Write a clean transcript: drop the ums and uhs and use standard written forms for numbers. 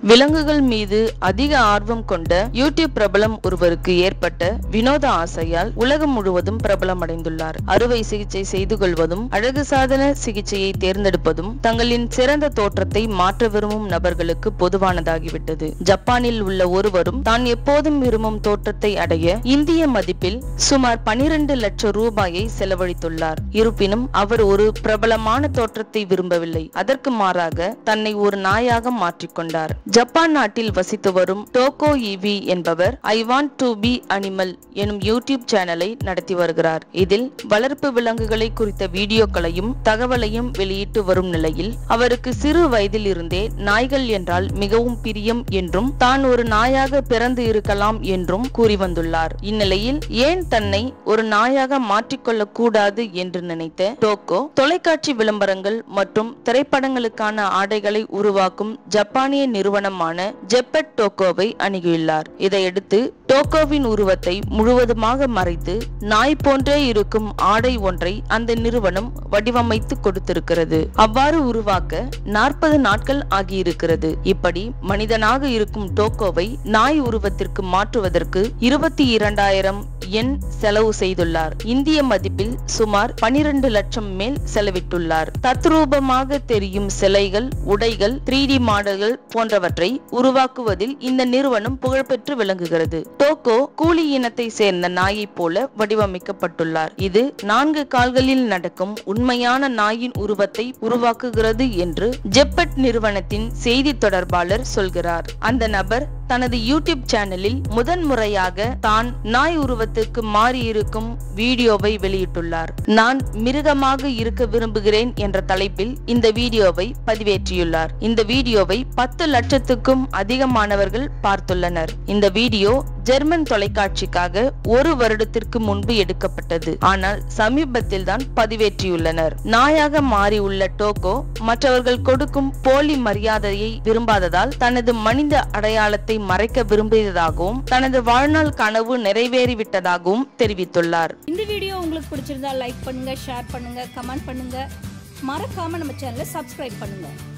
விலங்குகள் மீது அதிக ஆர்வம் கொண்ட யூடியூப் பிரபலம் ஒருவருக்கு ஏற்பட்ட வினோத ஆசையால் உலகம் முழுவதும் பிரபலமடைந்துள்ளார். அறுவை சிகிச்சை செய்து கொள்வதும் அழகு சாதன சிகிச்சையை தேர்ந்தெடுப்பதும் தங்களின் சிறந்த தோற்றத்தை மாற்ற விரும்பும் நபர்களுக்கு பொதுவானதாகிவிட்டது. ஜப்பானில் உள்ள ஒருவரும் தான் எப்போதும் விரும்பும் தோற்றத்தை அடைய இந்திய மதிப்பில் சுமார் 12 லட்சம் ரூபாயை செலவழித்துள்ளார். இருப்பினும் அவர் ஒரு பிரபலமான தோற்றத்தை விரும்பவில்லை. அதற்கு மாறாக தன்னை ஒரு நாயாக மாற்றிக்கொண்டார். ஜப்பான் நாட்டில் வசித்து வரும் டோகோ என்பவர் I want to be animal எனும் யூடியூப் சேனலை நடத்தி வருகிறார். இதில் வளர்ப்பு விலங்குகளை குறித்த வீடியோக்களையும் தகவலையும் வெளியிட்டு வரும் நிலையில் அவருக்கு சிறு வயதில் இருந்தே நாய்கள் என்றால் மிகவும் பிரியம் என்றும் தான் ஒரு நாயாக பிறந்து இருக்கலாம் என்றும் கூறி வந்துள்ளார். இந்நிலையில் ஏன் தன்னை ஒரு நாயாக மாற்றிக்கொள்ள கூடாது என்று நினைத்த டோகோ தொலைக்காட்சி விளம்பரங்கள் மற்றும் திரைப்படங்களுக்கான ஆடைகளை உருவாக்கும் ஜப்பானிய நிறுவனமான ஜெப்பட் டோகோவை அணுகியுள்ளார். இதையடுத்து டோகோவின் உருவத்தை முழுவதுமாக மறைத்து நாய் போன்றே இருக்கும் ஆடை ஒன்றை அந்த நிறுவனம் வடிவமைத்து கொடுத்திருக்கிறது. அவ்வாறு உருவாக்க 40 நாட்கள் ஆகியிருக்கிறது. இப்படி மனிதனாக இருக்கும் டோகோவை நாய் உருவத்திற்கு மாற்றுவதற்கு 22,000 yen செலவு செய்துள்ளார். இந்திய மதிப்பில் சுமார் 12 லட்சம் மேல் செலவிட்டுள்ளார். தத்ரூபமாக தெரியும் சிலைகள், உடைகள், 3D மாடல்கள் போன்றவற்றை உருவாக்குவதில் இந்த நிறுவனம் புகழ்பெற்று விளங்குகிறது. டோகோ கூலி இனத்தை சேர்ந்த நாயை போல வடிவமைக்கப்பட்டுள்ளார். இது 4 கால்களில் நடக்கும் உண்மையான நாயின் உருவத்தை உருவாக்குகிறது என்று ஜெப்பட் நிறுவனத்தின் செய்தி தொடர்பாளர் சொல்கிறார். அந்த நபர் தனது யூடியூப் சேனலில் முதன்முறையாக தான் நாய் உருவத்துக்கு மாறியிருக்கும் வீடியோவை வெளியிட்டுள்ளார். நான் மிருகமாக இருக்க விரும்புகிறேன் என்ற தலைப்பில் இந்த வீடியோவை பதிவேற்றியுள்ளார். இந்த வீடியோவை 10 லட்சத்துக்கும் அதிகமானவர்கள் பார்த்துள்ளனர். இந்த வீடியோ ஜெர்மன் தொலைக்காட்சிக்காக 1 வருடத்திற்கு முன்பு எடுக்கப்பட்டது. ஆனால் சமீபத்தில் தான் பதிவேற்றியுள்ளனர். நாயாக மாறியுள்ள டோகோ மற்றவர்கள் கொடுக்கும் போலி மரியாதையை விரும்பாததால் தனது மனித அடையாளத்தை மறைக்க விரும்பியதாகவும் தனது வாழ்நாள் கனவு நிறைவேறிவிட்டதாகவும் தெரிவித்துள்ளார். இந்த வீடியோ உங்களுக்கு பிடிச்சிருந்தா லைக் பண்ணுங்க, ஷேர் பண்ணுங்க, கமெண்ட் பண்ணுங்க. மறக்காம நம்ம சேனலை சப்ஸ்கிரைப் பண்ணுங்க.